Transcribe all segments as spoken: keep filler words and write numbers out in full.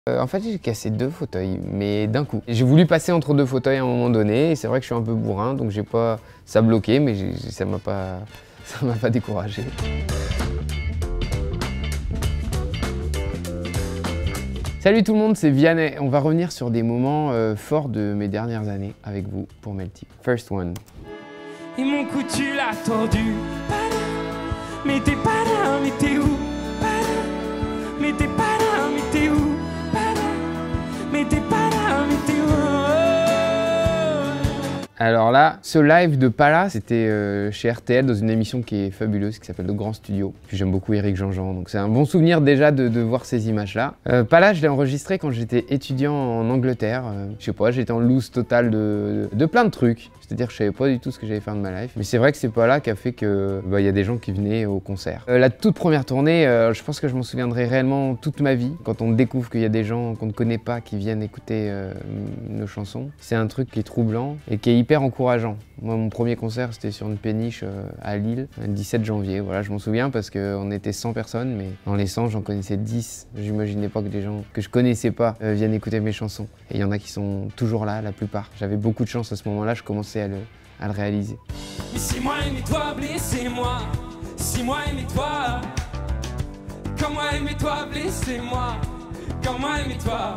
Euh, en fait, j'ai cassé deux fauteuils, mais d'un coup. J'ai voulu passer entre deux fauteuils à un moment donné, et c'est vrai que je suis un peu bourrin, donc j'ai pas... ça bloqué, mais ça m'a pas... ça m'a pas découragé. Salut tout le monde, c'est Vianney. On va revenir sur des moments euh, forts de mes dernières années avec vous pour Melty. First one. Et mon coup tu l'as tordu, mais t'es pas là, mais t'es où? Mais t'es pas là, mais t'es où? Mais t'es pas là, mais t'es où? Alors là, ce live de Pala, c'était euh, chez R T L dans une émission qui est fabuleuse, qui s'appelle Le Grand Studio. Puis j'aime beaucoup Éric Jean-Jean, donc c'est un bon souvenir déjà de, de voir ces images-là. Euh, Pala, je l'ai enregistré quand j'étais étudiant en Angleterre. Euh, je sais pas, j'étais en loose totale de, de, de plein de trucs. C'est-à-dire que je savais pas du tout ce que j'allais faire de ma life. Mais c'est vrai que c'est Pala qui a fait que bah, y a des gens qui venaient au concert. Euh, la toute première tournée, euh, je pense que je m'en souviendrai réellement toute ma vie. Quand on découvre qu'il y a des gens qu'on ne connaît pas qui viennent écouter euh, nos chansons, c'est un truc qui est troublant et qui est hyper encourageant. Moi, mon premier concert, c'était sur une péniche euh, à Lille, le dix-sept janvier. Voilà, je m'en souviens parce qu'on était cent personnes, mais dans les cent, j'en connaissais dix. J'imaginais pas que des gens que je connaissais pas euh, viennent écouter mes chansons. Et il y en a qui sont toujours là, la plupart. J'avais beaucoup de chance à ce moment-là, je commençais à le, à le réaliser. Mais si moi aimez-toi, blessez-moi. Si moi aimez-toi, comme moi aimez-toi, blessez-moi. Comme moi aimez-toi.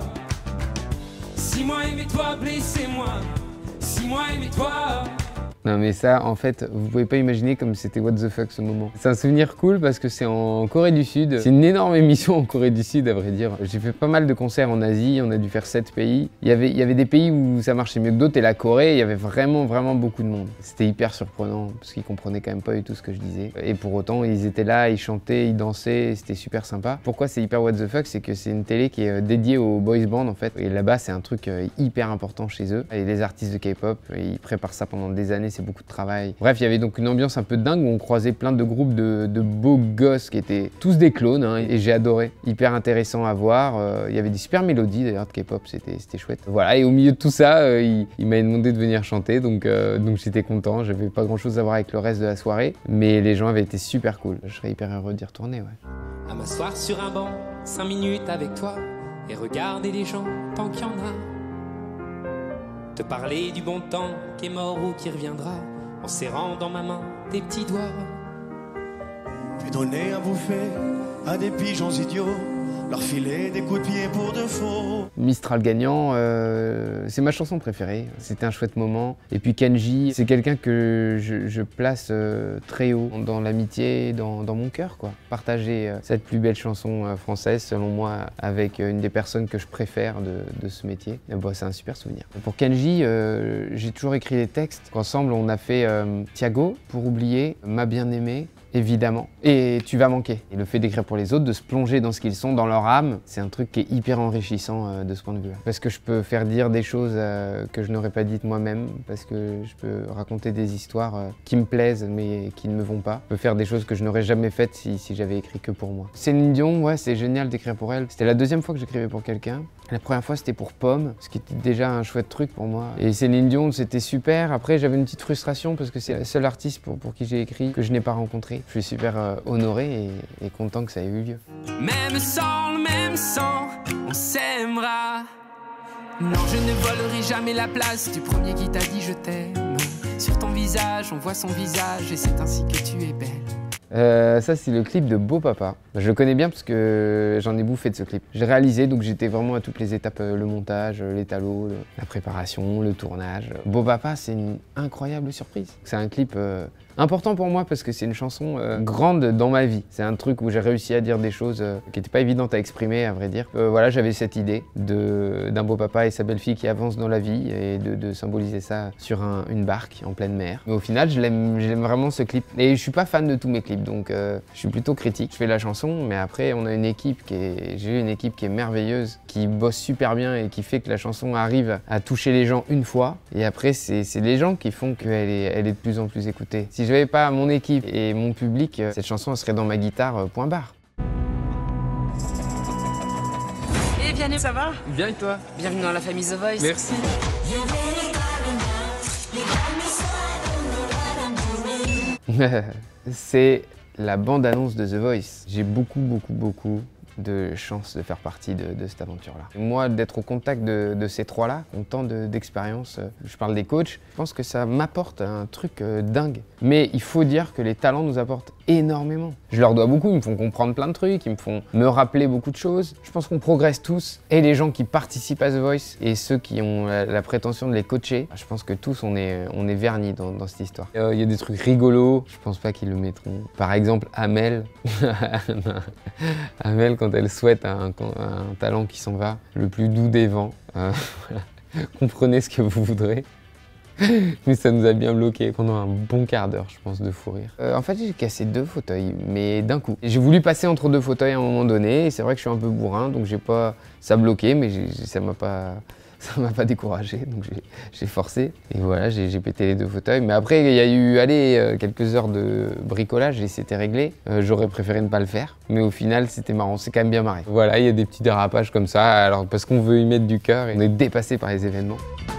Si moi aimez-toi, blessez-moi. Si moi aimez-toi. Non mais ça, en fait, vous pouvez pas imaginer comme c'était what the fuck ce moment. C'est un souvenir cool parce que c'est en Corée du Sud. C'est une énorme émission en Corée du Sud, à vrai dire. J'ai fait pas mal de concerts en Asie, on a dû faire sept pays. Il y avait, il y avait des pays où ça marchait mieux que d'autres et la Corée, il y avait vraiment, vraiment beaucoup de monde. C'était hyper surprenant parce qu'ils comprenaient quand même pas du tout ce que je disais. Et pour autant, ils étaient là, ils chantaient, ils dansaient, c'était super sympa. Pourquoi c'est hyper what the fuck? C'est que c'est une télé qui est dédiée aux boys bands en fait. Et là-bas, c'est un truc hyper important chez eux. Et les artistes de K-pop, ils préparent ça pendant des années, c'est beaucoup de travail. Bref, il y avait donc une ambiance un peu dingue où on croisait plein de groupes de, de beaux gosses qui étaient tous des clones hein, et j'ai adoré. Hyper intéressant à voir. Euh, il y avait des super mélodies d'ailleurs de K-pop, c'était chouette. Voilà, et au milieu de tout ça, euh, il, il m'a demandé de venir chanter, donc, euh, donc j'étais content. J'avais pas grand chose à voir avec le reste de la soirée, mais les gens avaient été super cool. Je serais hyper heureux d'y retourner, ouais. À m'asseoir sur un banc, cinq minutes avec toi, et regarder les gens tant qu'il y en a. Te parler du bon temps qui est mort ou qui reviendra, en serrant dans ma main tes petits doigts. Puis donner à bouffer à des pigeons idiots, leur filer des coups de pied pour de faux. Mistral gagnant, euh, c'est ma chanson préférée. C'était un chouette moment. Et puis Kenji, c'est quelqu'un que je, je place euh, très haut dans l'amitié, dans, dans mon cœur, quoi. Partager euh, cette plus belle chanson euh, française, selon moi, avec euh, une des personnes que je préfère de, de ce métier, eh ben, c'est un super souvenir. Pour Kenji, euh, j'ai toujours écrit les textes. Ensemble, on a fait euh, Thiago, Pour oublier, Ma bien-aimée, évidemment, et Tu vas manquer. Et le fait d'écrire pour les autres, de se plonger dans ce qu'ils sont, dans leur âme, c'est un truc qui est hyper enrichissant euh, de ce point de vue-là. Parce que je peux faire dire des choses euh, que je n'aurais pas dites moi-même, parce que je peux raconter des histoires euh, qui me plaisent mais qui ne me vont pas. Je peux faire des choses que je n'aurais jamais faites si, si j'avais écrit que pour moi. Céline Dion, ouais, c'est génial d'écrire pour elle. C'était la deuxième fois que j'écrivais pour quelqu'un. La première fois, c'était pour Pomme, ce qui était déjà un chouette truc pour moi. Et Céline Dion, c'était super. Après, j'avais une petite frustration parce que c'est la seule artiste pour, pour qui j'ai écrit que je n'ai pas rencontré. Je suis super euh, honoré et, et content que ça ait eu lieu. Même sans le même sang, on s'aimera. Non, je ne volerai jamais la place du premier qui t'a dit je t'aime. Sur ton visage, on voit son visage et c'est ainsi que tu es belle. Euh, ça c'est le clip de Beau Papa. Je le connais bien parce que j'en ai bouffé de ce clip. J'ai réalisé, donc j'étais vraiment à toutes les étapes, le montage, l'étalo, la préparation, le tournage. Beau Papa, c'est une incroyable surprise. C'est un clip euh, important pour moi parce que c'est une chanson euh, grande dans ma vie. C'est un truc où j'ai réussi à dire des choses euh, qui n'étaient pas évidentes à exprimer, à vrai dire. Euh, voilà, j'avais cette idée d'un beau papa et sa belle-fille qui avancent dans la vie et de, de symboliser ça sur un, une barque en pleine mer. Mais au final, je l'aime vraiment ce clip. Et je suis pas fan de tous mes clips, donc euh, je suis plutôt critique. Je fais la chanson, mais après, on a une équipe qui est... J'ai eu une équipe qui est merveilleuse, qui bosse super bien et qui fait que la chanson arrive à toucher les gens une fois. Et après, c'est les gens qui font qu'elle est, elle est de plus en plus écoutée. Si je n'avais pas mon équipe et mon public, cette chanson elle serait dans ma guitare, euh, point barre. Et Vianney, ça va? Bien et toi? Bienvenue dans la famille The Voice. Merci. C'est la bande-annonce de The Voice. J'ai beaucoup, beaucoup, beaucoup de chance de faire partie de, de cette aventure-là. Moi, d'être au contact de, de ces trois-là, autant d'expérience, de, je parle des coachs, je pense que ça m'apporte un truc euh, dingue. Mais il faut dire que les talents nous apportent énormément. Je leur dois beaucoup, ils me font comprendre plein de trucs, ils me font me rappeler beaucoup de choses. Je pense qu'on progresse tous, et les gens qui participent à The Voice, et ceux qui ont la, la prétention de les coacher, je pense que tous on est, on est vernis dans, dans cette histoire. Il euh, y a des trucs rigolos, je pense pas qu'ils le mettront. Par exemple, Amel. Amel, quand elle souhaite un, un talent qui s'en va, le plus doux des vents. Euh, voilà. Comprenez ce que vous voudrez. Mais ça nous a bien bloqué pendant un bon quart d'heure, je pense, de fou rire. Euh, en fait, j'ai cassé deux fauteuils, mais d'un coup. J'ai voulu passer entre deux fauteuils à un moment donné, et c'est vrai que je suis un peu bourrin, donc j'ai pas... ça bloqué, mais ça m'a pas... ça m'a pas découragé, donc j'ai forcé. Et voilà, j'ai pété les deux fauteuils. Mais après, il y a eu, allez, quelques heures de bricolage et c'était réglé. Euh, J'aurais préféré ne pas le faire, mais au final, c'était marrant, c'est quand même bien marré. Voilà, il y a des petits dérapages comme ça, alors parce qu'on veut y mettre du cœur et on est dépassé par les événements.